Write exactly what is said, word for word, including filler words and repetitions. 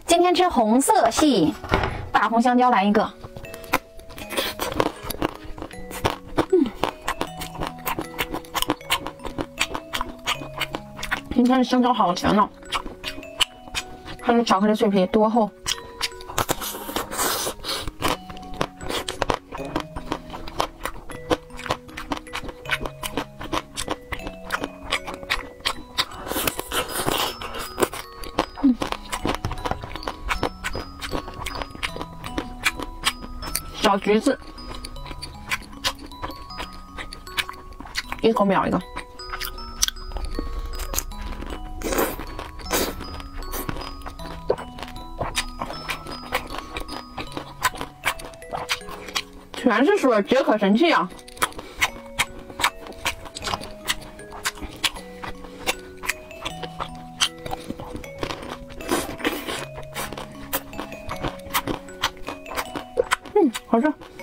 今天吃红色系，大红香蕉来一个。嗯，今天的香蕉好甜哦，看这巧克力脆皮多厚。嗯。 小橘子，一口秒一个。全是水，解渴神器啊！嗯，好吃。